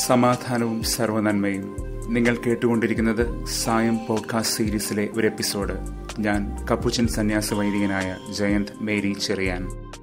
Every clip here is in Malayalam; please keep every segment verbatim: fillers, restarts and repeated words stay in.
സമാധാനവും സർവ്വനന്മയും. നിങ്ങൾ കേട്ടുകൊണ്ടിരിക്കുന്നത് സായം പോഡ്കാസ്റ്റ് സീരീസിലെ ഒരു എപ്പിസോഡ്. ഞാൻ കപ്പുച്ചൻ സന്യാസ വൈദികനായ ജയന്ത് മേരി ചെറിയാൻ.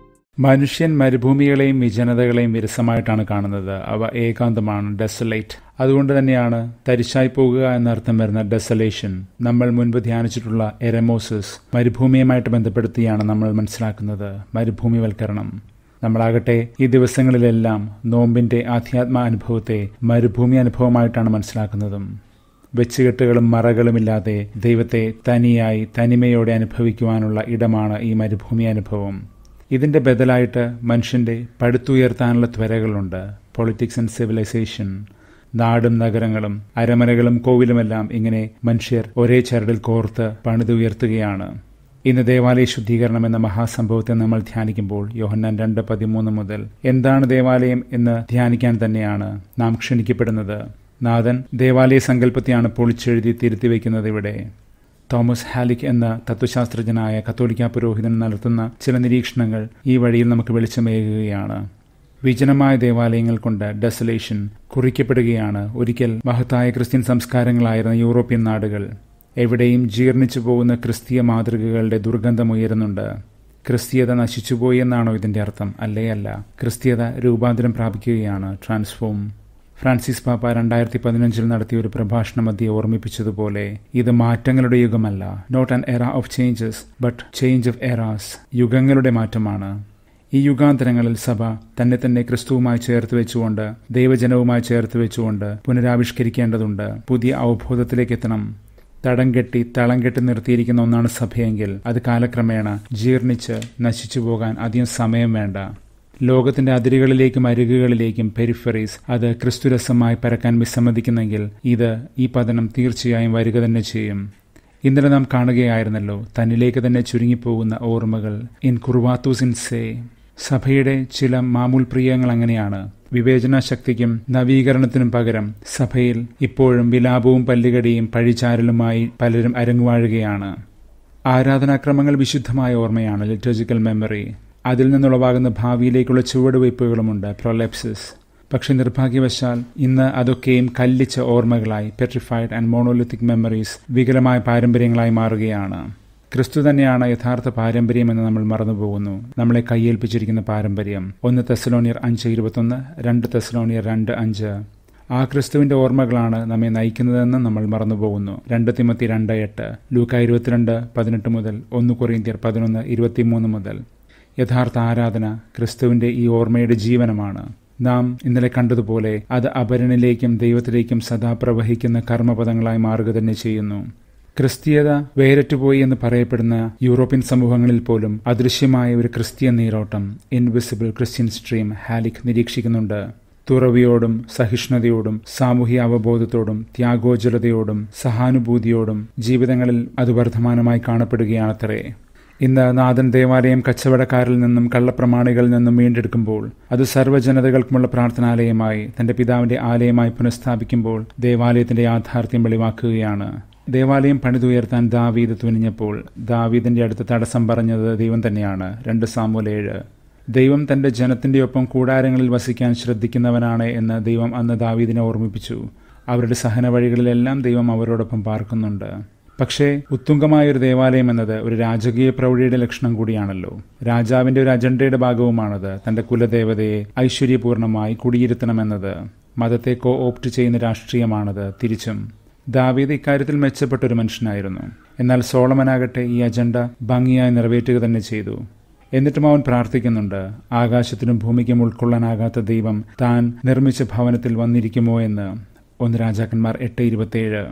മനുഷ്യൻ മരുഭൂമികളെയും വിജനതകളെയും വിരസമായിട്ടാണ് കാണുന്നത്. അവ ഏകാന്തമാണ്, ഡെസലേറ്റ്. അതുകൊണ്ട് തന്നെയാണ് തരിശായി പോകുക എന്നർത്ഥം വരുന്ന ഡെസലേഷൻ നമ്മൾ മുൻപ് ധ്യാനിച്ചിട്ടുള്ള എരമോസിസ് മരുഭൂമിയുമായിട്ട് ബന്ധപ്പെടുത്തിയാണ് നമ്മൾ മനസ്സിലാക്കുന്നത്. മരുഭൂമിവൽക്കരണം. നമ്മളാകട്ടെ ഈ ദിവസങ്ങളിലെല്ലാം നോമ്പിന്റെ ആധ്യാത്മ അനുഭവത്തെ മരുഭൂമി അനുഭവമായിട്ടാണ് മനസ്സിലാക്കുന്നതും. വെച്ചുകെട്ടുകളും മറകളുമില്ലാതെ ദൈവത്തെ തനിയായി തനിമയോടെ അനുഭവിക്കുവാനുള്ള ഇടമാണ് ഈ മരുഭൂമി അനുഭവം. ഇതിന്റെ ബദലായിട്ട് മനുഷ്യന്റെ പടുത്തുയർത്താനുള്ള ത്വരകളുണ്ട്. Politics and civilisation. നാടും നഗരങ്ങളും അരമനകളും കോവിലുമെല്ലാം ഇങ്ങനെ മനുഷ്യർ ഒരേ ചരടിൽ കോർത്ത് പണിതുയർത്തുകയാണ്. ഇന്ന് ദേവാലയ ശുദ്ധീകരണം എന്ന മഹാസംഭവത്തെ നമ്മൾ ധ്യാനിക്കുമ്പോൾ യോഹന്നാൻ രണ്ട് പതിമൂന്ന് മുതൽ എന്താണ് ദേവാലയം എന്ന് ധ്യാനിക്കാൻ തന്നെയാണ് നാം ക്ഷണിക്കപ്പെടുന്നത്. നാഥൻ ദേവാലയ സങ്കല്പത്തെയാണ് പൊളിച്ചെഴുതി തിരുത്തിവെക്കുന്നത് ഇവിടെ. തോമസ് ഹാലിക് എന്ന തത്വശാസ്ത്രജ്ഞനായ കത്തോലിക്ക പുരോഹിതൻ നടത്തുന്ന ചില നിരീക്ഷണങ്ങൾ ഈ വഴിയിൽ നമുക്ക് വെളിച്ചമേകുകയാണ്. വിജനമായ ദേവാലയങ്ങൾ കൊണ്ട് ഡെസലേഷൻ കുറിക്കപ്പെടുകയാണ്. ഒരിക്കൽ മഹത്തായ ക്രിസ്ത്യൻ സംസ്കാരങ്ങളായിരുന്ന യൂറോപ്യൻ നാടുകൾ. എവിടെയും ജീർണിച്ചു പോകുന്ന ക്രിസ്തീയ മാതൃകകളുടെ ദുർഗന്ധമുയരുന്നുണ്ട്. ക്രിസ്തീയത നശിച്ചുപോയി എന്നാണോ ഇതിന്റെ അർത്ഥം? അല്ലേ അല്ല. ക്രിസ്തീയത രൂപാന്തരം പ്രാപിക്കുകയാണ്, ട്രാൻസ്ഫോം. ഫ്രാൻസിസ് പാപ്പ രണ്ടായിരത്തി പതിനഞ്ചിൽ നടത്തിയ ഒരു പ്രഭാഷണ മധ്യേ ഓർമ്മിപ്പിച്ചതുപോലെ ഇത് മാറ്റങ്ങളുടെ യുഗമല്ല. Not an era of changes but change of eras. യുഗങ്ങളുടെ മാറ്റമാണ്. ഈ യുഗാന്തരങ്ങളിൽ സഭ തന്നെ തന്നെ ക്രിസ്തുവുമായി ചേർത്ത് വെച്ചുകൊണ്ട് ദൈവജനവുമായി ചേർത്ത് വെച്ചുകൊണ്ട് പുനരാവിഷ്കരിക്കേണ്ടതുണ്ട്. പുതിയ അവബോധത്തിലേക്ക് എത്തണം. തടം കെട്ടി തളം കെട്ടി നിർത്തിയിരിക്കുന്ന ഒന്നാണ് സഭയെങ്കിൽ അത് കാലക്രമേണ ജീർണിച്ച് നശിച്ചു പോകാൻ അധികം സമയം വേണ്ട. ലോകത്തിന്റെ അതിരുകളിലേക്കും അരികുകളിലേക്കും പെരിഫറീസ് അത് ക്രിസ്തുരസമായി പരക്കാൻ വിസമ്മതിക്കുന്നെങ്കിൽ ഇത് ഈ പതനം തീർച്ചയായും വരിക തന്നെ ചെയ്യും. ഇന്നലെ നാം കാണുകയായിരുന്നല്ലോ തന്നിലേക്ക് തന്നെ ചുരുങ്ങിപ്പോകുന്ന ഓർമ്മകൾ. ഇൻ കുർവാത്തൂസ് ഇൻ സേ. സഭയുടെ ചില മാമൂൽ പ്രിയങ്ങൾ അങ്ങനെയാണ്. വിവേചന ശക്തിക്കും നവീകരണത്തിനും പകരം സഭയിൽ ഇപ്പോഴും വിലാപവും പല്ലുകടിയും പഴിചാരലുമായി പലരും അരങ്ങുവാഴുകയാണ്. ആരാധനാക്രമങ്ങൾ വിശുദ്ധമായ ഓർമ്മയാണ്, ലിറ്റർജിക്കൽ മെമ്മറി. അതിൽ നിന്നുളവാകുന്ന ഭാവിയിലേക്കുള്ള ചുവടുവയ്പ്പുകളുമുണ്ട്, പ്രൊലെപ്സിസ്. പക്ഷെ നിർഭാഗ്യവശാൽ ഇന്ന് അതൊക്കെയും കല്ലിച്ച ഓർമ്മകളായി, പെട്രിഫൈഡ് ആൻഡ് മോണോലിത്തിക് മെമ്മറീസ്, വികലമായ പാരമ്പര്യങ്ങളായി മാറുകയാണ്. ക്രിസ്തു തന്നെയാണ് യഥാർത്ഥ പാരമ്പര്യം എന്ന് നമ്മൾ മറന്നുപോകുന്നു. നമ്മളെ കയ്യേൽപ്പിച്ചിരിക്കുന്ന പാരമ്പര്യം. ഒന്ന് തെസ്സലോനിയർ അഞ്ച് ഇരുപത്തൊന്ന്, രണ്ട് തെസ്സലോനിയർ രണ്ട് അഞ്ച്. ആ ക്രിസ്തുവിന്റെ ഓർമ്മകളാണ് നമ്മെ നയിക്കുന്നതെന്ന് നമ്മൾ മറന്നുപോകുന്നു. രണ്ട് തിമോത്തി രണ്ട് എട്ട്, ലൂക്ക ഇരുപത്തിരണ്ട് പതിനെട്ട് മുതൽ ഒന്ന് കൊറിന്ത്യർ പതിനൊന്ന് ഇരുപത്തിമൂന്ന് മുതൽ. യഥാർത്ഥ ആരാധന ക്രിസ്തുവിന്റെ ഈ ഓർമ്മയുടെ ജീവനമാണ്. നാം ഇന്നലെ കണ്ടതുപോലെ അത് അപരനിലേക്കും ദൈവത്തിലേക്കും സദാ പ്രവഹിക്കുന്ന കർമ്മപദങ്ങളായി മാറുക തന്നെ ചെയ്യുന്നു. ക്രിസ്തീയത വേരറ്റുപോയി എന്ന് പറയപ്പെടുന്ന യൂറോപ്യൻ സമൂഹങ്ങളിൽ പോലും അദൃശ്യമായ ഒരു ക്രിസ്തീയ നീരോട്ടം, ഇൻവിസിബിൾ ക്രിസ്ത്യൻ സ്ട്രീം, ഹാലിക് നിരീക്ഷിക്കുന്നുണ്ട്. തുറവിയോടും സഹിഷ്ണുതയോടും സാമൂഹ്യ അവബോധത്തോടും ത്യാഗോജ്വലതയോടും സഹാനുഭൂതിയോടും ജീവിതങ്ങളിൽ അത് വർദ്ധമാനമായി കാണപ്പെടുകയാണത്രേ. ഇന്ന് നാഥൻ ദേവാലയം കച്ചവടക്കാരിൽ നിന്നും കള്ളപ്രമാണികളിൽ നിന്നും വീണ്ടെടുക്കുമ്പോൾ അത് സർവ്വജനതകൾക്കുമുള്ള പ്രാർത്ഥനാലയമായി തന്റെ പിതാവിന്റെ ആലയമായി പുനഃസ്ഥാപിക്കുമ്പോൾ ദേവാലയത്തിന്റെ യാഥാർത്ഥ്യം വെളിവാക്കുകയാണ്. ദേവാലയം പണിതുയർത്താൻ ദാവീദ് തുനിഞ്ഞപ്പോൾ ദാവീദിന്റെ അടുത്ത് തടസ്സം പറഞ്ഞത് ദൈവം തന്നെയാണ്. രണ്ട് സാമുവേൽ ഏഴ്. ദൈവം തന്റെ ജനത്തിന്റെ ഒപ്പം കൂടാരങ്ങളിൽ വസിക്കാൻ ശ്രദ്ധിക്കുന്നവനാണ് എന്ന് ദൈവം അന്ന് ദാവീദിനെ ഓർമ്മിപ്പിച്ചു. അവരുടെ സഹന വഴികളിലെല്ലാം ദൈവം അവരോടൊപ്പം പാർക്കുന്നുണ്ട്. പക്ഷേ ഉത്തുംഗമായ ഒരു ദേവാലയം എന്നത് ഒരു രാജകീയ പ്രൗഢിയുടെ ലക്ഷണം കൂടിയാണല്ലോ. രാജാവിന്റെ ഒരു അജണ്ടയുടെ ഭാഗവുമാണത്. തന്റെ കുലദേവതയെ ഐശ്വര്യപൂർണമായി കുടിയിരുത്തണമെന്നത്. മതത്തെ കോ ഓപ്റ്റ് ചെയ്യുന്ന രാഷ്ട്രീയമാണത്. തിരിച്ചും ദാവീദ് ഇക്കാര്യത്തിൽ മെച്ചപ്പെട്ട ഒരു മനുഷ്യനായിരുന്നു. എന്നാൽ സോളമനാകട്ടെ ഈ അജണ്ട ഭംഗിയായി നിറവേറ്റുക തന്നെ ചെയ്തു. എന്നിട്ടും അവൻ പ്രാർത്ഥിക്കുന്നുണ്ട്, ആകാശത്തിനും ഭൂമിക്കും ഉൾക്കൊള്ളാനാകാത്ത ദൈവം താൻ നിർമ്മിച്ച ഭവനത്തിൽ വന്നിരിക്കുമോ എന്ന്. ഒന്ന് രാജാക്കന്മാർ എട്ട് ഇരുപത്തിയേഴ്.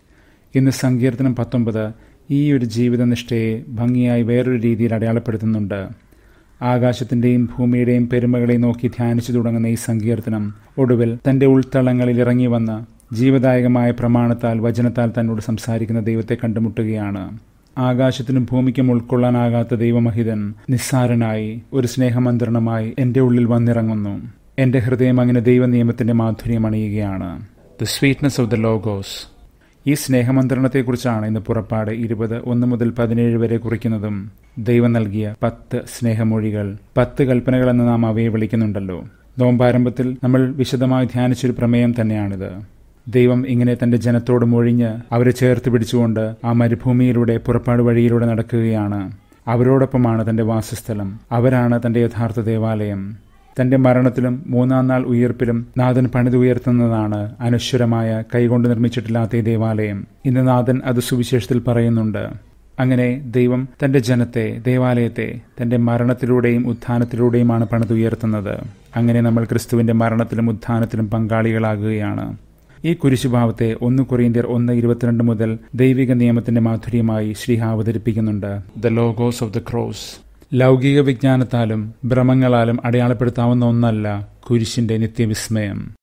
ഇന്ന് സങ്കീർത്തനം പത്തൊമ്പത് ഈ ഒരു ജീവിതനിഷ്ഠയെ ഭംഗിയായി വേറൊരു രീതിയിൽ അടയാളപ്പെടുത്തുന്നുണ്ട്. ആകാശത്തിന്റെയും ഭൂമിയുടെയും പെരുമകളെ നോക്കി ധ്യാനിച്ചു തുടങ്ങുന്ന ഈ സങ്കീർത്തനം ഒടുവിൽ തന്റെ ഉൾത്തളങ്ങളിൽ ഇറങ്ങി വന്ന ജീവദായകമായ പ്രമാണത്താൽ വചനത്താൽ തന്നോട് സംസാരിക്കുന്ന ദൈവത്തെ കണ്ടുമുട്ടുകയാണ്. ആകാശത്തിനും ഭൂമിക്കും ഉൾക്കൊള്ളാനാകാത്ത ദൈവമഹിതൻ നിസ്സാരനായി ഒരു സ്നേഹമന്ത്രണമായി എന്റെ ഉള്ളിൽ വന്നിറങ്ങുന്നു. എന്റെ ഹൃദയം അങ്ങനെ ദൈവനിയമത്തിന്റെ മാധുര്യം അണിയുകയാണ്. The sweetness of the logos. ഈ സ്നേഹമന്ത്രണത്തെക്കുറിച്ചാണ് ഇന്ന് പുറപ്പാട് ഇരുപത് ഒന്ന് മുതൽ പതിനേഴ് വരെ കുറിക്കുന്നതും. ദൈവം നൽകിയ പത്ത് സ്നേഹമൊഴികൾ, പത്ത് കൽപ്പനകളെന്ന് നാം അവയെ വിളിക്കുന്നുണ്ടല്ലോ. നോമ്പാരംഭത്തിൽ നമ്മൾ വിശദമായി ധ്യാനിച്ചൊരു പ്രമേയം തന്നെയാണിത്. ദൈവം ഇങ്ങനെ തന്റെ ജനത്തോട് മൊഴിഞ്ഞ് അവരെ ചേർത്ത് പിടിച്ചുകൊണ്ട് ആ മരുഭൂമിയിലൂടെ പുറപ്പാട് വഴിയിലൂടെ നടക്കുകയാണ്. അവരോടൊപ്പമാണ് തന്റെ വാസസ്ഥലം. അവരാണ് തന്റെ യഥാർത്ഥ ദേവാലയം. തന്റെ മരണത്തിലും മൂന്നാം നാൾ ഉയർപ്പിലും നാഥൻ പണിതുയർത്തുന്നതാണ് അനശ്വരമായ കൈകൊണ്ട് നിർമ്മിച്ചിട്ടില്ലാത്ത ഈ ദേവാലയം. ഇന്ന് നാഥൻ അത് സുവിശേഷത്തിൽ പറയുന്നുണ്ട്. അങ്ങനെ ദൈവം തന്റെ ജനത്തെ, ദേവാലയത്തെ തന്റെ മരണത്തിലൂടെയും ഉത്ഥാനത്തിലൂടെയുമാണ് പണിതുയർത്തുന്നത്. അങ്ങനെ നമ്മൾ ക്രിസ്തുവിന്റെ മരണത്തിലും ഉത്ഥാനത്തിലും പങ്കാളികളാകുകയാണ്. ഈ കുരിശുഭാവത്തെ ഒന്ന് കൊറിന്ത്യർ ഒന്ന് ഇരുപത്തിരണ്ട് മുതൽ ദൈവിക നിയമത്തിന്റെ മാധുര്യമായി ശ്രീഹ അവതരിപ്പിക്കുന്നുണ്ട്. The logos of the cross. ലൗകിക വിജ്ഞാനത്താലും ഭ്രമങ്ങളാലും അടയാളപ്പെടുത്താവുന്ന ഒന്നല്ല കുരിശിന്റെ നിത്യവിസ്മയം.